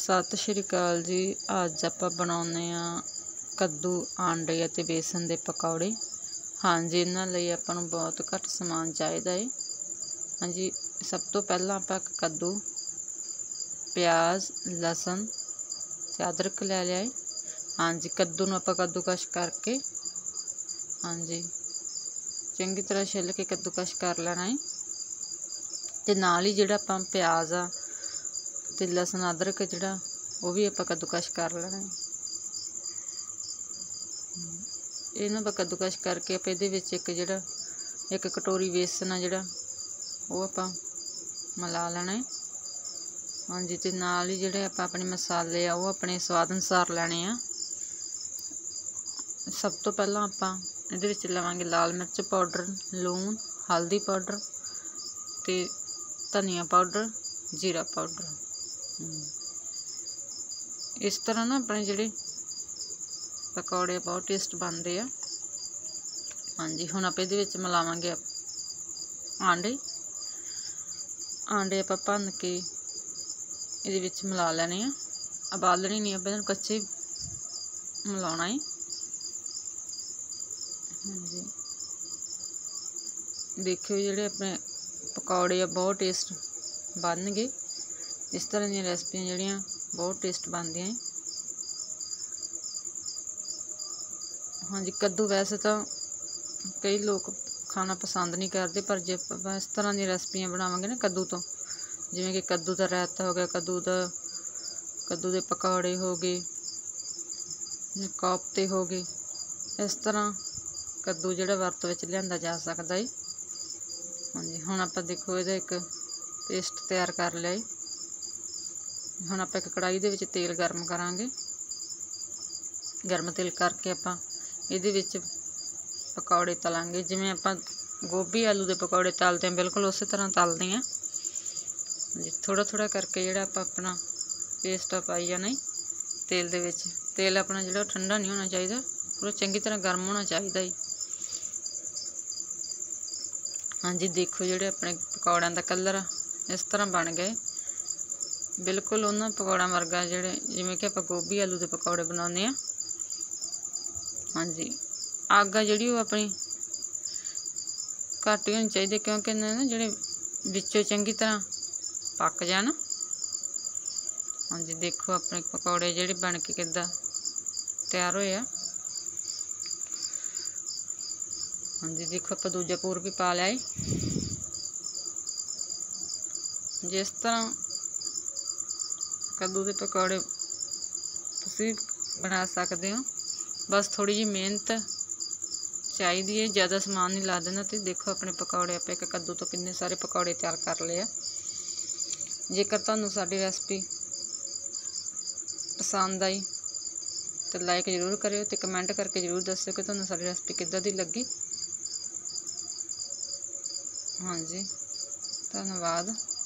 सत श्री अकाल जी। अज आप बनाने कद्दू आंडे ते बेसन के पकौड़े। हाँ जी, इन्हां लई आपां नूं बहुत घट समान चाहिदा है। हाँ जी, सब तो पहला आपां कद्दू, प्याज, लसन ते अदरक लै लिया है। हाँ जी, कद्दू नूं आपां कद्दूकश करके हाँ जी चंगी तरह छिल के कद्दूकश कर लेना है। ते नाल ही जिहड़ा आपां प्याज आ ते लसन अदरक जिहड़ा वो भी आपां कद्दूकश कर लेना है। इन्हूं आपां कद्दूकश करके आपां इहदे विच एक कटोरी बेसन आ जिहड़ा वो आपां मिला लेना है। हाँ जी, ते नाल ही जिहड़े आपां अपने मसाले आ वो अपने स्वाद अनुसार लैणे आ। सब तो पहला आपां इहदे विच लवांगे लाल मिर्च पाउडर, लूण, हल्दी पाउडर ते धनिया पाउडर, जीरा पाउडर। इस तरह ना अपने जिहड़े पकौड़े बहुत टेस्ट बनते हैं। हाँ जी, हुण आपां इहदे विच मिलावांगे आंडे। आंडे आपां भन्न के इहदे विच मिला लैणे आ। उबालणे नहीं, आपां इहनूं कच्चे मिलाउणा है। हाँ जी, देखियो जिहड़े अपने पकौड़े आ बहुत टेस्ट बन गए। इस तरह दी रेसिपियां जिहड़ियां बहुत टेस्ट बनदियां हैं। हाँ जी, कद्दू वैसे तो कई लोग खाना पसंद नहीं करते, पर जे इस तरह दी रेसिपियां बनावांगे ना कद्दू तो, जिवें कि कद्दू का रायता हो गया, कद्दू के पकौड़े हो गए, कोफ्ते हो गए, इस तरह कद्दू जिहड़ा वरत विच लिआंदा जा सकदा है। हाँ जी, हुण आपां देखो इहदा एक पेस्ट तैयार कर लिया है। हुण आपां एक कढ़ाई दे विच तेल गर्म करांगे। गर्म तेल करके आपां इहदे विच पकौड़े तलांगे, जिवें आपां गोभी आलू के पकौड़े तलते हैं, बिल्कुल उस तरह तलते हैं। जी, थोड़ा थोड़ा करके जिहड़ा आपां अपना पेस्ट पाई जाना है तेल दे विच। तेल अपना जिहड़ा ठंडा नहीं होना चाहिए, पूरा चंगी तरह गर्म होना चाहिए है। हाँ जी, देखो जिहड़े अपने पकौड़िਆਂ का कलर इस तरह बन गए, बिल्कुल उन्हां पकौड़िਆਂ वर्गा जिहड़े जिवें कि आपां गोभी आलू के पकौड़े बनाउने आ। हाँ जी, अग आ जिहड़ी अपनी घट ही होनी चाहिए, क्योंकि ना जिहड़े विचों चंगी तरह पक जाण। हाँ जी, देखो अपने पकौड़े जिहड़े बन के किद्दां तैयार होए आ। हाँ जी, देखो आपां दूजा पूर भी पा लिया है। जिस तरह कद्दू के पकौड़े तुसीं बना सकते हो, बस थोड़ी जी मेहनत चाहिए है, ज़्यादा समान नहीं ला देना। तो देखो अपने पकौड़े आप एक कद्दू तो कितने सारे पकौड़े तैयार कर लिए। जेकर तुहानूं साडी रेसिपी पसंद आई तो लाइक जरूर करियो ते कमेंट करके जरूर दस्सियो कि तुहानूं साडी रेसिपी किद्दां दी लगी। हाँ जी, धन्यवाद।